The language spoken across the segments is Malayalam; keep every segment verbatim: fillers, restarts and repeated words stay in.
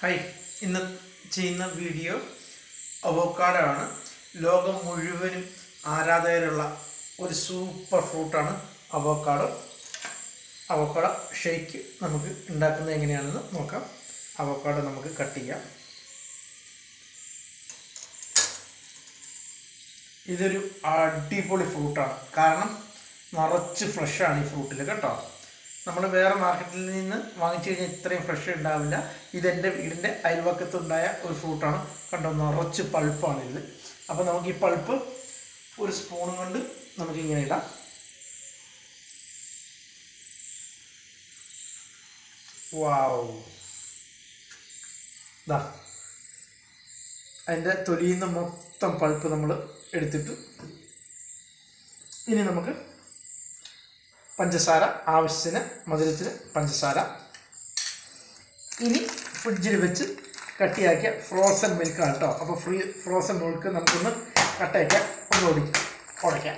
ഹായ്, ഇന്ന് ചെയ്യുന്ന വീഡിയോ അവോക്കാഡോ ആണ്. ലോകം മുഴുവനും ആരാധകരുള്ള ഒരു സൂപ്പർ ഫ്രൂട്ടാണ് അവോക്കാഡോ. അവോക്കാഡോ ഷേക്ക് നമുക്ക് ഉണ്ടാക്കുന്നത് എങ്ങനെയാണെന്ന് നോക്കാം. അവോക്കാഡോ നമുക്ക് കട്ട് ചെയ്യാം. ഇതൊരു അടിപൊളി ഫ്രൂട്ടാണ്, കാരണം നിറച്ച് ഫ്രഷാണ് ഈ ഫ്രൂട്ടിൽ കേട്ടോ. നമ്മൾ വേറെ മാർക്കറ്റിൽ നിന്ന് വാങ്ങിച്ചു കഴിഞ്ഞാൽ ഇത്രയും ഫ്രഷ് ഉണ്ടാവില്ല. ഇതെൻ്റെ വീടിൻ്റെ അയൽവക്കത്തുണ്ടായ ഒരു ഫ്രൂട്ടാണ്. കണ്ടോ, നിറച്ച് പൾപ്പാണ് ഇത്. അപ്പോൾ നമുക്ക് ഈ പൾപ്പ് ഒരു സ്പൂൺ കൊണ്ട് നമുക്കിങ്ങനെ ഇടാം. വാവ്, ദാ അതിൻ്റെ തൊലിയിൽ നിന്ന് മൊത്തം പൾപ്പ് നമ്മൾ എടുത്തിട്ട് ഇനി നമുക്ക് പഞ്ചസാര, ആവശ്യത്തിന് മധുരത്തിന് പഞ്ചസാര. ഇനി ഫ്രിഡ്ജിൽ വെച്ച് കട്ടിയാക്കിയ ഫ്രോസൺ മിൽക്കാണ് കേട്ടോ. അപ്പോൾ ഫ്രീ ഫ്രോസൺ മിൽക്ക് നമുക്കൊന്ന് കട്ടയാക്കാൻ ഒന്ന് ഒടിക്കാം ഉടയ്ക്കാം.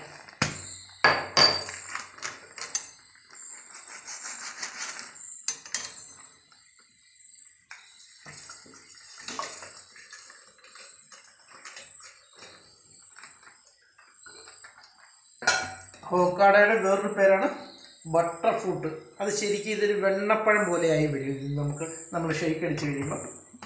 അവോക്കാഡോയുടെ വേറൊരു പേരാണ് ബട്ടർ ഫ്രൂട്ട്. അത് ശരിക്കും ഇതൊരു വെണ്ണപ്പഴം പോലെയായി വരും നമുക്ക് നമ്മൾ ഷേക്ക് അടിച്ച് കഴിയുമ്പോൾ.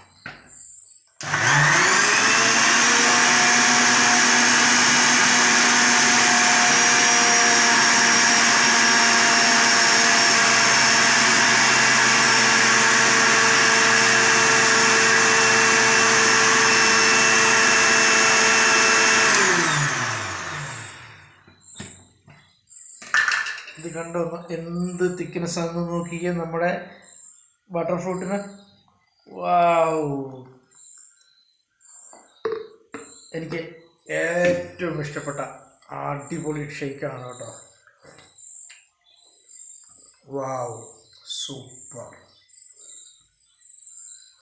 ഇത് കണ്ടോ, എന്ത് തിക്നെസ് ആണെന്ന് നോക്കിയാൽ നമ്മുടെ ബട്ടർ ഫ്രൂട്ടിന്. വാവ്, എനിക്ക് ഏറ്റവും ഇഷ്ടപ്പെട്ട അടിപൊളി ഷേക്കാണ് കേട്ടോ. Wow, super.